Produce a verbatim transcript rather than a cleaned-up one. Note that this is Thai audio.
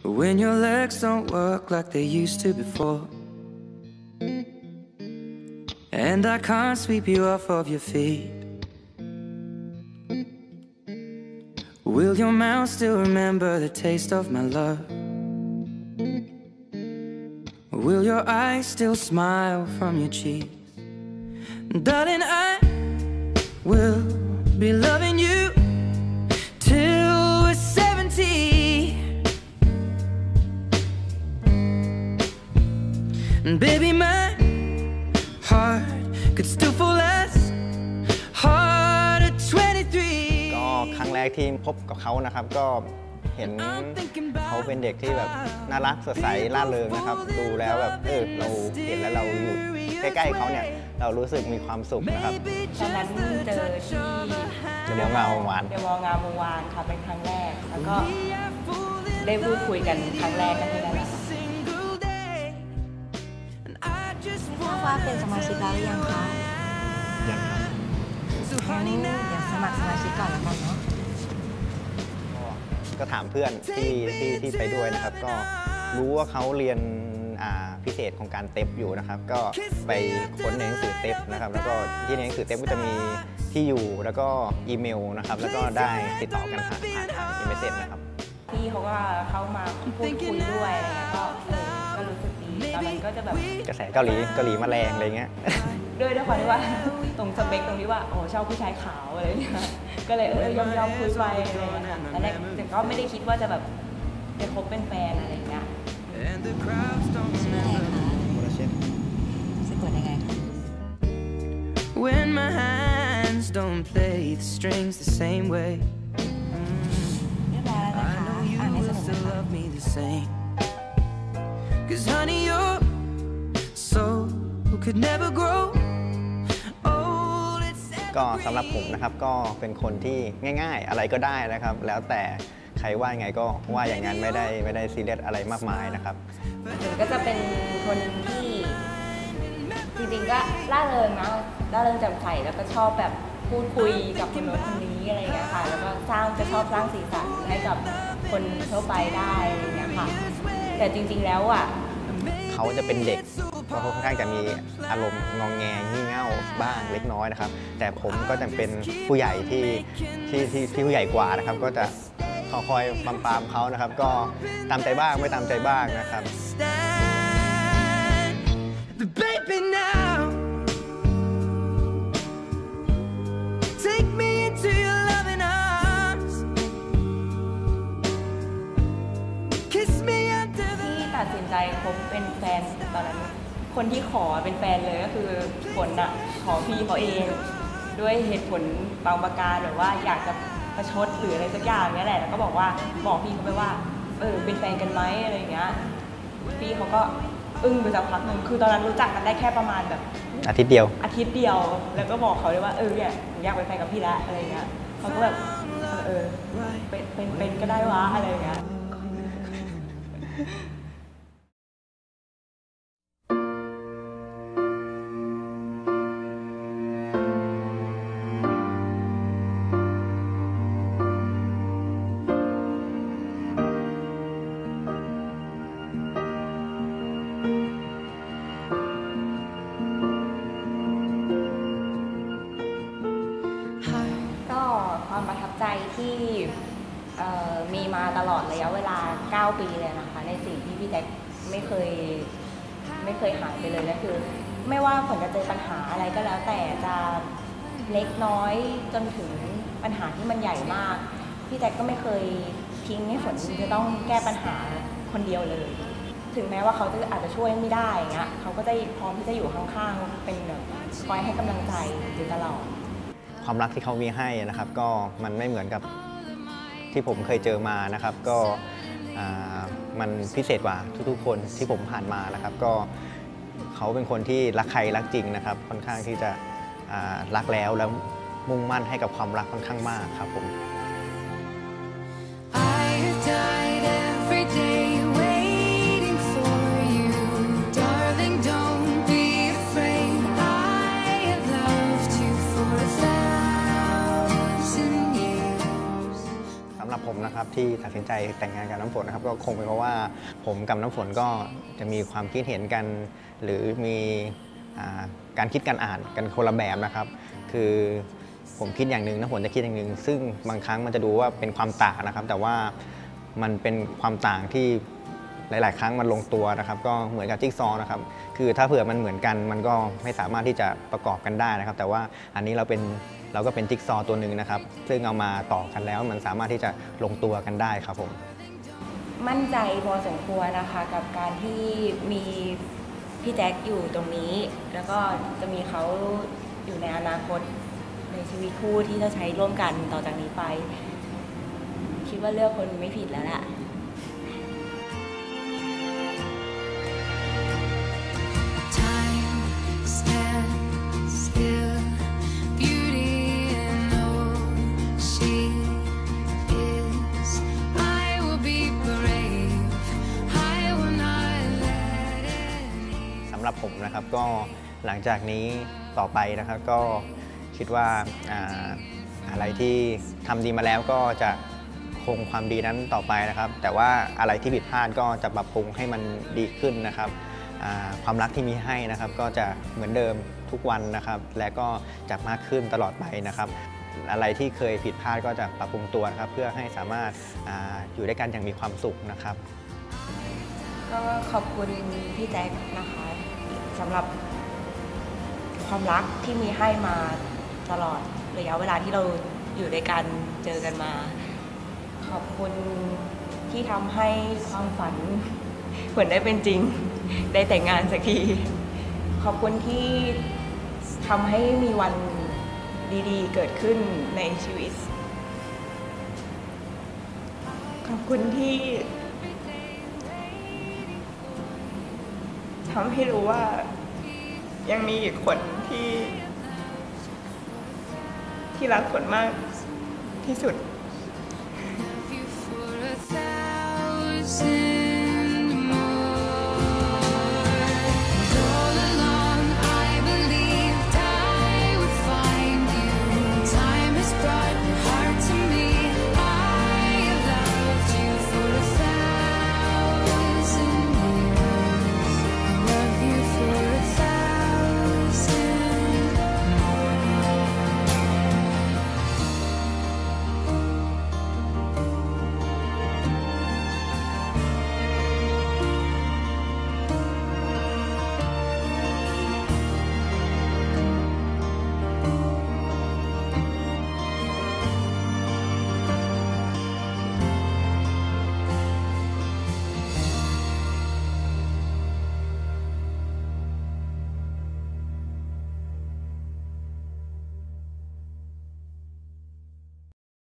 When your legs don't work like they used to before, and I can't sweep you off of your feet, will your mouth still remember the taste of my love? Will your eyes still smile from your cheeks? Darling, I will be loving you till we're seventy. And baby, my heart could still fall as hard at twenty-three. ก็ครั้งแรกที่พบกับเขานะครับก็เห็นเขาเป็นเด็กที่แบบน่ารักสดใสร่าเริงนะครับดูแล้วแบบเออเราเห็นแล้วเราอยู่ใกล้ๆเขาเนี่ยเรารู้สึกมีความสุขนะครับตอนนั้นเจอที่เดมองามวานเดมองามวานค่ะเป็นครั้งแรกแล้วก็ได้พูดคุยกันครั้งแรกกันที่นั่นนะคะทราบว่าเป็นสมาชิกแล้วหรือยังคะยังครับงั้นเดี๋ยวสมัครสมาชิกก่อนแล้วกันเนาะก็ถามเพื่อนที่ที่ที่ไปด้วยนะครับก็รู้ว่าเขาเรียนพิเศษของการเต็ปอยู่นะครับก็ไปค้นในหนังสือเต็ปนะครับแล้วก็ที่ในหนังสือเต็ปก็จะมีที่อยู่แล้วก็อีเมลนะครับแล้วก็ได้ติดต่อกันผ่านผ่านทางอีเมลเซ็ตนะครับพี่เขาก็เข้ามาพูดคุยด้วยอะไรเงี้ยก็เออก็รู้สึกดีตอนนั้นก็จะแบบกระแสเกาหลีเกาหลีมาแรงอะไรเงี้ยด้วยด้วยความที่ว่าตรงสเปคตรงที่ว่าโอ้ชอบผู้ชายขาวอะไรเงี้ยก็เลยเออยอมยอมคุยไปอะไรเงี้ยแต่แรกแต่ก็ไม่ได้คิดว่าจะแบบจะคบเป็นแฟนอะไรเงี้ยชื่ออะไรคะสะกดยังไงคะ When my hands don't play the strings the same way, I know you will still love me the same. 'Cause honey, your soul could never grow old. ก็สำหรับผมนะครับก็เป็นคนที่ง่ายๆอะไรก็ได้นะครับแล้วแต่ใครว่าไงก็ว่าอย่างนั้นไม่ได้ไม่ได้ซีเรียสอะไรมากมายนะครับก็จะเป็นคนที่จริงๆก็ร่าเริงนะร่าเริงแจ่มใสแล้วก็ชอบแบบพูดคุยกับคนโน้นคนนี้อะไรอย่างเงี้ยค่ะแล้วก็สร้างจะชอบสร้างสีสันให้กับคนทั่วไปได้อะไรอย่างเงี้ยค่ะแต่จริงๆแล้วอ่ะเขาจะเป็นเด็กก็ค่อนข้างจะมีอารมณ์งองแงงี่เง่าบ้างเล็กน้อยนะครับแต่ผมก็จะเป็นผู้ใหญ่ที่ที่ที่ผู้ใหญ่กว่านะครับก็จะคอยปามปามเขานะครับก็ตามใจบ้างไม่ตามใจบ้างนะครับที่ตัดสินใจคบเป็นแฟนตอนนั้นคนที่ขอเป็นแฟนเลยก็คือฝนอะขอพี่เขาเองด้วยเหตุผลบางประการหรือว่าอยากจะประชดหรืออะไรสักอย่างเนี้ยแหละแล้วก็บอกว่าบอกพี่เขาไปว่าเออเป็นแฟนกันไหมอะไรอย่างเงี้ยพี่เขาก็อึ้งไปสักพักหนึ่งคือตอนนั้นรู้จักกันได้แค่ประมาณแบบอาทิตย์เดียวอาทิตย์เดียวแล้วก็บอกเขาเลยว่าเออเนี่ยอยากเป็นแฟนกับพี่แล้วอะไรเงี้ยเขาก็แบบเออเป็นเป็นเป็นก็ได้วะอะไรเงี้ยความประทับใจที่มีมาตลอดระยะเวลาเก้าปีเลยนะคะในสิ่งที่พี่แจ็คไม่เคยไม่เคยหายไปเลยก็คือไม่ว่าฝนจะเจอปัญหาอะไรก็แล้วแต่จะเล็กน้อยจนถึงปัญหาที่มันใหญ่มากพี่แจ็คก็ไม่เคยทิ้งให้ฝนจะต้องแก้ปัญหาคนเดียวเลยถึงแม้ว่าเขาจะอาจจะช่วยไม่ได้เงี้ยเขาก็จะพร้อมที่จะอยู่ข้างๆเป็นแบบคอยให้กำลังใจอยู่ตลอดความรักที่เขามีให้นะครับก็มันไม่เหมือนกับที่ผมเคยเจอมานะครับก็มันพิเศษกว่าทุกๆคนที่ผมผ่านมานะครับก็เขาเป็นคนที่รักใครรักจริงนะครับค่อนข้างที่จะรักแล้วแล้วมุ่งมั่นให้กับความรักค่อนข้างมากครับผมสำหรับผมนะนะครับที่ตัดสินใจแต่งงานกับน้ำฝนนะครับก็คงเป็นเพราะว่าผมกับน้ำฝนก็จะมีความคิดเห็นกันหรือมีการคิดการอ่านกันคนละแบบนะครับคือผมคิดอย่างหนึ่งน้ำฝนจะคิดอย่างหนึ่งซึ่งบางครั้งมันจะดูว่าเป็นความต่างนะครับแต่ว่ามันเป็นความต่างที่หลายๆครั้งมันลงตัวนะครับก็เหมือนกับจิ๊กซอว์นะครับคือถ้าเผื่อมันเหมือนกันมันก็ไม่สามารถที่จะประกอบกันได้นะครับแต่ว่าอันนี้เราเป็นเราก็เป็นจิ๊กซอว์ตัวหนึ่งนะครับซึ่งเอามาต่อกันแล้วมันสามารถที่จะลงตัวกันได้ครับผมมั่นใจพอสมควรนะคะกับการที่มีพี่แจ็คอยู่ตรงนี้แล้วก็จะมีเขาอยู่ในอนาคตในชีวิตคู่ที่จะใช้ร่วมกันต่อจากนี้ไปคิดว่าเลือกคนไม่ผิดแล้วแหละสำหรับผมนะครับก็หลังจากนี้ต่อไปนะครับก็คิดว่าอะไรที่ทำดีมาแล้วก็จะคงความดีนั้นต่อไปนะครับแต่ว่าอะไรที่ผิดพลาดก็จะปรับปรุงให้มันดีขึ้นนะครับความรักที่มีให้นะครับก็จะเหมือนเดิมทุกวันนะครับและก็จะมากขึ้นตลอดไปนะครับอะไรที่เคยผิดพลาดก็จะปรับปรุงตัวนะครับเพื่อให้สามารถ อ, อยู่ด้วยกันอย่างมีความสุขนะครับก็ขอบคุณพี่แจ็คนะคะสำหรับความรักที่มีให้มาตลอดระยะเวลาที่เราอยู่ด้วยกันเจอกันมาขอบคุณที่ทำให้ความฝันเหมือนได้เป็นจริงได้แต่งงานสักทีขอบคุณที่ทำให้มีวันดีๆเกิดขึ้นในชีวิตขอบคุณที่ทำให้รู้ว่ายังมีอีกคนที่ที่รักฝนมากที่สุด